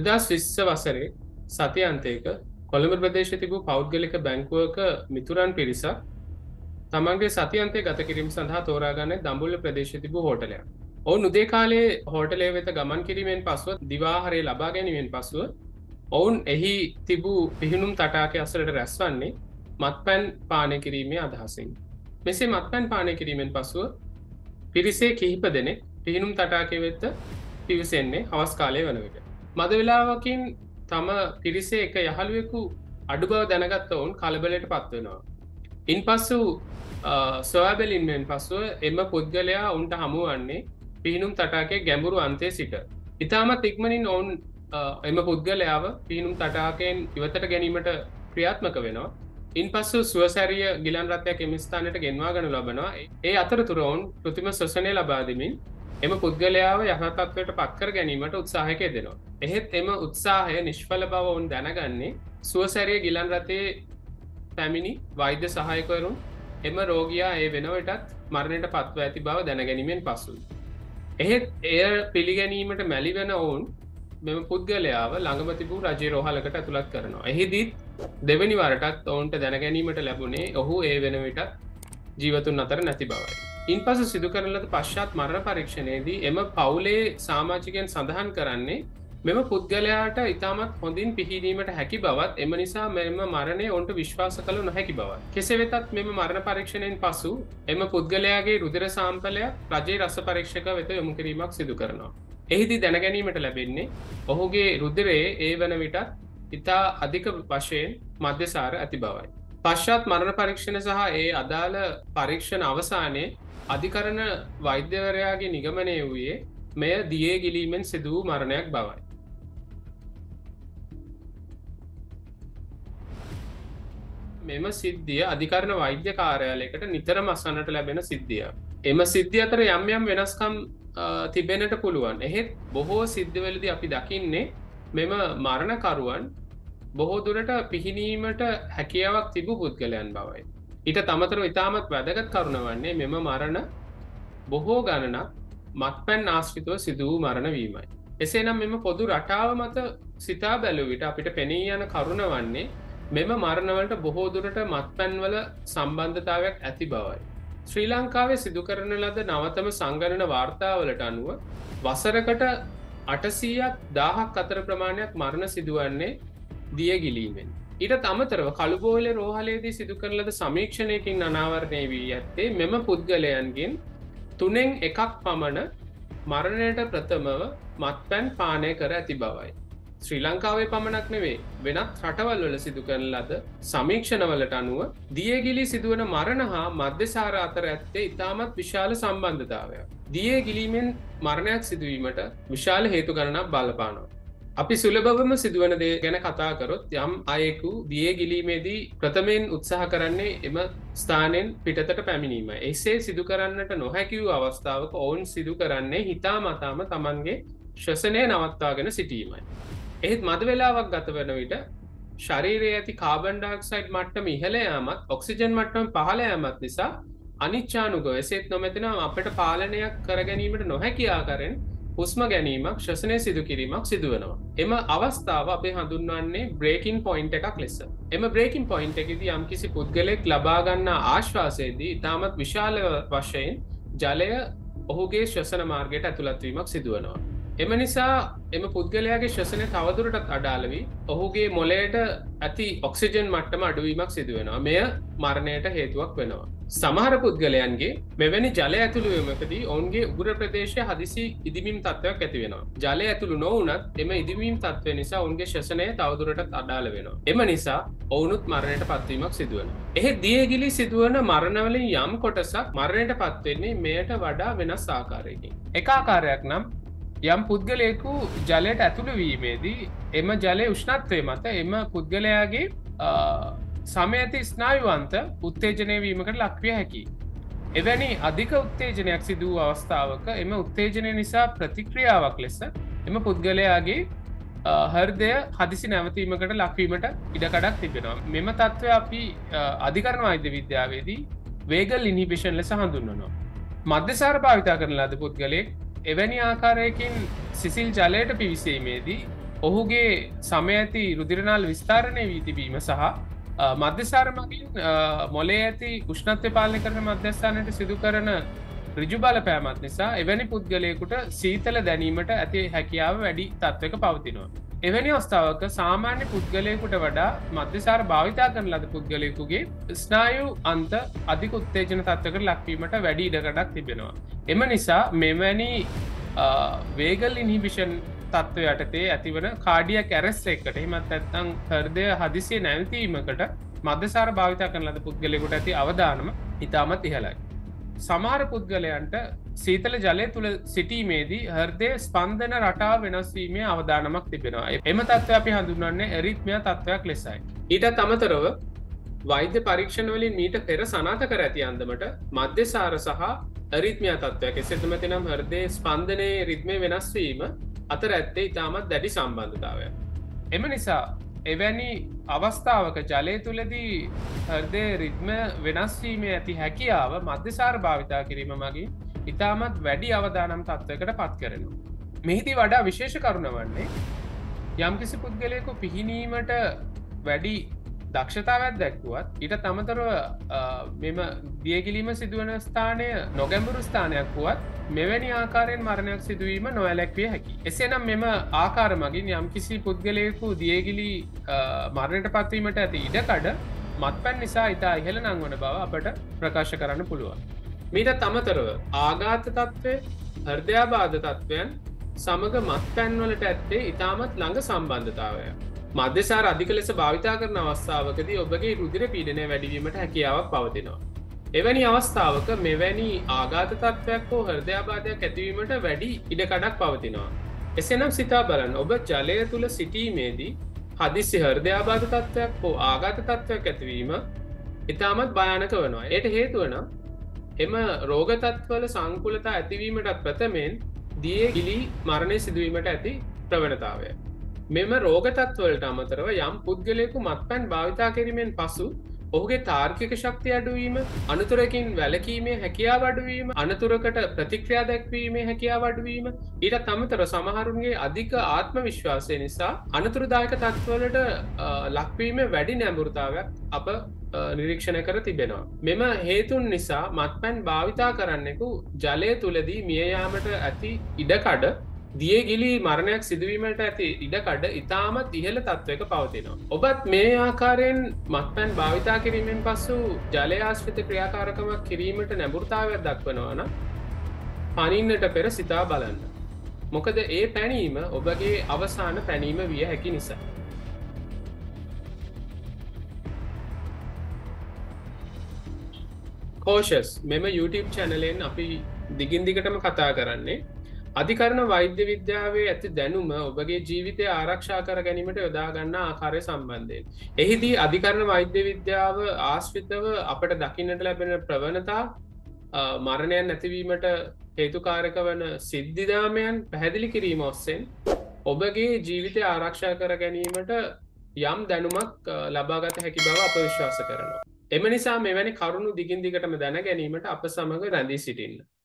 වසරේ සති අන්තයක කොළඹ ප්‍රදේශයේ තිබූ පෞද්ගලික බැංකුවක මිතුරන් පිරිසක් තමන්ගේ සති අන්තය ගත කිරීම සඳහා තෝරාගන්නේ දඹුල්ල ප්‍රදේශයේ තිබූ හෝටලයක්. ඔවුන් උදේ කාලයේ හෝටලය වෙත ගමන් කිරීමෙන් පසුව දිවාහාරය ලබා ගැනීමෙන් පසුව ඔවුන් එහි තිබූ පිහිනුම් තටාකය අසලට රැස්වන්නේ මත්පැන් පානය කිරීමේ අදහසින්. මෙසේ මත්පැන් පානය කිරීමෙන් පසුව පිරිසේ කිහිප දෙනෙක් පිහිනුම් තටාකය වෙත පිවිසෙන්නේ හවස් කාලය වන විට. මද වෙලාවකින් තම පිරිසේ එක යහළුවෙකු අඩු බව දැනගත්ත ඔවුන් කලබලයට පත්වෙනවා. ඉන් පස්සු සොයාබැලින්මෙන් පසුව එම පුද්ගලයා උන්ට හමුවන්නේ පිහිනුම් තටාකේ ගැඹුරු අන්තය සිට. ඉතාමත් ඉක්මනින් ඔවුන් එම පුද්ගලයාව පිහිනුම් තටාකයෙන් ඉවතට ගැනීමට ක්‍රියාත්මක වෙනවා. ඉන් පස්සු සුවසැරිය ගිලන් රථයක් එම ස්ථානයට ගෙන්වා ගනු ලබනවා. ඒ අතරතුර ඔවුන් කෘතිම ශ්වසනය ලබා දෙමින් එම පුද්ගලයාව යහපත්ත්වයට පත්කර ගැනීමට උත්සාහයක යෙදෙනවා. එහෙත් එම උත්සාහය නිෂ්ඵල බව ඔවුන් දැනගන්නේ සුවසැරිය ගිලන් රථයේ පැමිණි වෛද්‍ය සහායකවරුන් එම රෝගියා ඒ වෙනවටත් මරණයට පත්ව ඇති බව දැනගැනීමෙන් පසුයි. එහෙත් එය පිළිගැනීමට මැලිවෙන ඔවුන් මෙම පුද්ගලයාව ළඟම තිබූ රජයේ රෝහලකට ඇතුළත් කරනවා. එහිදීත් දෙවැනි වරටත් ඔවුන්ට දැනගැනීමට ලැබුණේ ඔහු ඒ වෙන විටත් ජීවතුන් අතර නැති බවයි. ඉන් පසු සිදු කරන ලද පශ්චාත් මරණ පරීක්ෂණයේදී එම පවුලේ සමාජිකයන් සඳහන් කරන්නේ මෙම පුද්ගලයාට ඉතාමත් හොඳින් පිහිනීමට හැකි බවත් එම නිසා මෙම මරණය ඔවුන්ට විශ්වාස කළ නොහැකි බවත්. කෙසේ වෙතත් මෙම මරණ පරීක්ෂණයෙන් පසු එම පුද්ගලයාගේ රුධිර සාම්පලයක් රජයේ රස පරීක්ෂක වෙත යොමු කිරීමක් සිදු කරනවා. එහිදී දැනගැනීමට ලැබෙන්නේ ඔහුගේ රුධිරයේ ඒ වන විටත් ඉතා අධික වශයෙන් මධ්‍යසාර ඇති බවයි. පශ්චාත් මරණ පරීක්ෂණ සහ ඒ අදාළ පරීක්ෂණ අවසානයේ අධිකරණ වෛද්‍යවරයාගේ නිගමනය වූයේ මෙය දියේ ගිලීමෙන් සිදු වූ මරණයක් බවයි. මෙම සිද්ධිය අධිකරණ වෛද්‍ය කාර්යාලයකට නිතරම අසන්නට ලැබෙන සිද්ධිය. එම සිද්ධිය අතර යම් යම් වෙනස්කම් තිබෙනට පුළුවන්. එහෙත් බොහෝ සිද්ධවලදී අපි දකින්නේ මෙම මරණකරුවන් බොහෝ දුරට පිහිනීමට හැකියාවක් තිබූ පුද්ගලයන් බවයි. ඊට තමතරව ඉතාමත් වැදගත් කරුණ වන්නේ මෙම මරණ බොහෝ ගණනක් මත්පැන් ආශ්‍රිතව සිදු වූ මරණ වීමයි. එසේනම් මෙම පොදු රටාව මත සිතා බැලූ විට අපිට පෙනී යන කරුණ වන්නේ මෙම මරණවලට බොහෝ දුරට මත්පැන්වල සම්බන්ධතාවයක් ඇති බවයි. ශ්‍රී ලංකාවේ සිදු කරන ලද නවතම සංගණන වාර්තාවලට අනුව වසරකට 800ක් 1000ක් අතර ප්‍රමාණයක් මරණ සිදුවන්නේ දිය ගිලීමෙන්. ඊට අමතරව කළුබෝල රෝහලේදී සිදු කරන ලද සමීක්ෂණයකින් අනාවරණය වී ඇත්තේ මෙම පුද්ගලයන්ගෙන් 3න් 1ක් පමණ මරණයට ප්‍රථමව මත්පැන් පානය කර ඇති බවයි. ශ්‍රී ලංකාවේ පමණක් නෙවේ වෙනත් රටවල් වල සිදු කරන ලද සමීක්ෂණවලට අනුව දියගිලි සිදුවන මරණ හා මධ්‍යසාර අතර ඇත්තේ ඉතාමත් විශාල සම්බන්ධතාවයක්. දිය ගිලීමෙන් මරණයක් සිදුවීමට විශාල හේතු ගණනක් බලපානවා. අපි සුලභවම සිදුවන දේ ගැන කතා කරොත් යම් අයෙකු දිය ගිලීමේදී ප්‍රථමයෙන් උත්සාහ කරන්නේ එම ස්ථානයෙන් පිටතට පැමිණීම. එසේ සිදු කරන්නට නොහැකි වූ අවස්ථාවක ඔවුන් සිදු කරන්නේ හිතාමතාම තමන්ගේ ශ්වසනය නවත්වාගෙන සිටීමයි. එහෙත් මද වෙලාවක් ගත වන විට ශරීරයේ ඇති කාබන් ඩයොක්සයිඩ් මට්ටම ඉහළ යාමත් ඔක්සිජන් මට්ටම පහළ යාමත් නිසා අනිච්ඡානුගව එසේත් නොමැතිනම් අපට පාලනයක් කර ගැනීමට නොහැකි ආකාරයෙන් හුස්ම ගැනීමක් ශ්වසනය සිදු කිරීමක් සිදු වෙනවා. එම අවස්ථාව අපි හඳුන්වන්නේ බ්‍රේකින් පොයින්ට් එකක් ලෙස. එම බ්‍රේකින් පොයින්ට් එකේදී යම්කිසි පුද්ගලයෙක් ලබා ගන්නා ආශ්වාසයේදී ඉතාමත් විශාල වශයෙන් ජලය ඔහුගේ ශ්වසන මාර්ගයට ඇතුළත් වීමක් සිදු වෙනවා. එම නිසා එම පුද්ගලයාගේ ශ්වසනය තවදුරටත් අඩාල වී ඔහුගේ මොළයට ඇති ඔක්සිජන් මට්ටම අඩුවීමක් සිදු වෙනවා. මෙය මරණයට හේතුවක් වෙනවා. සමහර පුද්ගලයන්ගේ මෙවැනි ජලය ඇතුළු වීමකදී ඔවුන්ගේ උගුර ප්‍රදේශය හදිසි ඉදිමීම් තත්ත්වයක් ඇති වෙනවා. ජලය ඇතුළු නොවුනත් එම ඉදිමීම් තත්ත්වය නිසා ඔවුන්ගේ ශ්වසනය තවදුරටත් අඩාල වෙනවා. එම නිසා ඔවුනුත් මරණයට පත්වීමක් සිදු වෙනවා. එහෙත් දියගිලි සිදුවන මරණවලින් යම් කොටසක් මරණයට පත්වෙන්නේ මෙයට වඩා වෙනස් ආකාරයකින්. එක ආකාරයක් නම් යම් පුද්ගලයෙකු ජලයට ඇතුළු වීමේදී එම ජලය උෂ්ණත්වය මත එම පුද්ගලයාගේ සමයති ස්නායුවන්ත උත්තේජනය වීමකට ලක්විය හැකි. එවැනි අධික උත්තේජනයක් සිදු වූ අවස්ථාවක එම උත්තේජනය නිසා ප්‍රතික්‍රියාවක් ලෙස එම පුද්ගලයාගේ හෘදය හදිසි නැවතීමකට ලක්වීමට ඉඩකඩක් තිබෙනවා. මෙම තත්ත්වය අපි අධිකරණ වෛද්‍ය විද්‍යාවේදී වේගල් ඉන්හිබිෂන් ලෙස හඳුන්වනවා. මධ්‍යසාර භාවිතා කරන ලද පුද්ගලයෙක් එවැනි ආකාරයකින් සිසිල් ජලයට පිවිසීමේදී ඔහුගේ සමය ඇති රුදිරනාල් විස්ථාරණය වී තිබීම සහ මධ්‍යසාර මගින් මොලේ ඇති උෂ්ණත්වය පාලනය කරන මධ්‍යස්ථානයට සිදු කරන ඍජු බලපෑමක් නිසා එවැනි පුද්ගලයෙකුට සීතල දැනීමට ඇති හැකියාව වැඩි තත්ත්වයක පවතිනවා. එවැනි අවස්ථාවක සාමාන්‍ය පුද්ගලයෙකුට වඩා මධ්‍යසාර භාවිතා කරන ලද පුද්ගලයෙකුගේ ස්නායු අන්ත අධික උත්තේජන තත්ත්වයකට ලක්වීමට වැඩි ඉඩකඩක් තිබෙනවා. එම නිසා මෙවැනි වේගල් ඉන්හිබිෂන් තත්ත්ව යටතේ ඇතිවන කාඩියක් ඇරෙස්ට් එකකට එහෙමත් නැත්නම් හෘදය හදිසියේ නැවතීමකට මධ්‍යසාර භාවිතා කරන ලද පුද්ගලයෙකුට ඇති අවදානම ඉතාමත් ඉහළයි. සමහර පුද්ගලයන්ට සීතල ජලය තුළ සිටීමේදී හෘදය ස්පන්දන රටාව වෙනස් වීමේ අවදානමක් තිබෙනවා. එම තත්ත්වය අපි හඳුන්වන්නේ එරිත්මියා තත්ත්වයක් ලෙසයි. ඊටත් අමතරව වෛද්‍ය පරීක්ෂණ වලින් මීට පෙර සනාථ කර ඇති අන්දමට මධ්‍යසාර සහ එරිත්මියා තත්ත්වයක් එසේම නම් හෘදයේ ස්පන්දනයේ රිද්මේ වෙනස් වීම අතර ඇත්තේ ඉතාමත් දැඩි සම්බන්ධතාවයක්. එම නිසා එවැනි අවස්ථාවක ජලය තුළදී හෘදය රිද්ම වෙනස්වීමේ ඇති හැකියාව මධ්‍යසාර භාවිතා කිරීම මගින් ඉතාමත් වැඩි අවදානම් තත්ත්වයකට පත් කරනවා. මෙහිදී වඩා විශේෂ කරුණ වන්නේ යම්කිසි පුද්ගලයෙකු පිහිනීමට වැඩි දක්ෂතාවත් දැක්වුවත් ඊට තමතරව මෙම දියගිලීම සිදුවන ස්ථානය නොගැඹුරු ස්ථානයක් වුවත් මෙවැනි ආකාරයෙන් මරණයක් සිදුවීම නොවැළැක්විය හැකි. එසේනම් මෙම ආකාර මගින් යම්කිසි පුද්ගලයෙකු දියගිලි මරණයට පත්වීමට ඇති ඉඩකඩ මත්පැන් නිසා ඉතා ඉහළ නංවන බව අපට ප්‍රකාශ කරන්න පුළුවන්. මීට අමතරව ආඝාත තත්ත්වය හෘදයාබාධ තත්ත්වයන් සමග මත්පැන්වලට ඇත්තේ ඉතාමත් ළඟ සම්බන්ධතාවය. මධ්‍යසාර අධික ලෙස භාවිතා කරන අවස්ථාවකදී ඔබගේ රුධිර පීඩනය වැඩිවීමට හැකියාවක් පවතිනවා. එවැනි අවස්ථාවක මෙවැනි ආඝාත තත්ත්වයක් හෝ හෘදයාබාධයක් ඇතිවීමට වැඩි ඉඩකඩක් පවතිනවා. එසේනම් සිතා බලන්න ඔබ ජලය තුළ සිටීමේදී හදිසි හෘදයාබාධ තත්ත්වයක් හෝ ආඝාත තත්ත්වයක් ඇතිවීම ඉතාමත් භයානක වනවා. එයට හේතුවන එම රෝග තත්ත්වවල සංකුලතා ඇතිවීමටත් ප්‍රථමයෙන් දියේ ගිලී මරණය සිදුවීමට ඇති ප්‍රවණතාවය. මෙම රෝගතත්වලට අමතරව යම් පුද්ගලයෙකු මත්පැන් භාවිතා කිරීමෙන් පසු ඔහුගේ තාර්කික ශක්තිය අඩුවීම අනතුරකින් වැළකීමේ හැකියාව අඩුවීම අනතුරකට ප්‍රතික්‍රියා දැක්වීමේ හැකියාව අඩුවීම ඊට අමතරව සමහරුන්ගේ අධික ආත්ම විශ්වාසය නිසා අනතුරුදායක තත්ත්වවලට ලක්වීමේ වැඩි නැඹුරුතාවයක් අප නිරීක්ෂණය කර තිබෙනවා. මෙම හේතුන් නිසා මත්පැන් භාවිතා කරන්නෙකු ජලය තුලදී මිය යාමට ඇති ඉඩකඩ දියගිලි මරණයක් සිදුවීමට ඇති ඉඩකඩ ඉතාමත් ඉහළ තත්ත්වයක පවතිනවා. ඔබත් මේ ආකාරයෙන් මත්පැන් භාවිතා කිරීමෙන් පසු ජලය ආශ්‍රිත ක්‍රියාකාරකමක් කිරීමට නැඹුරුතාවයක් දක්වනවා නම් පනින්නට පෙර සිතා බලන්න. මොකද ඒ පැනීම ඔබගේ අවසාන පැනීම විය හැකි නිසා. කෝෂස් මෙම YouTube චැනලෙන් අපි දිගින් දිගටම කතා කරන්නේ අධිකරණ වෛද්‍ය විද්‍යාවේ ඇති දැනුම ඔබගේ ජීවිතය ආරක්ෂා කර ගැනීමට යොදා ගන්න ආකාරය සම්බන්ධයෙන්. එහිදී අධිකරණ වෛද්‍ය විද්‍යාව ආශ්‍රිතව අපට දකින්නට ලැබෙන ප්‍රවණතා මරණයන් නැතිවීමට හේතුකාරක වන සිද්ධිදාමයන් පැහැදිලි කිරීම ඔස්සෙන් ඔබගේ ජීවිතය ආරක්ෂා කර ගැනීමට යම් දැනුමක් ලබාගත හැකි බව අප විශ්වාස කරනවා. එම නිසා මෙවැනි කරුණු දිගින් දිගටම දැන ගැනීමට අප සමග රැඳී සිටින්න.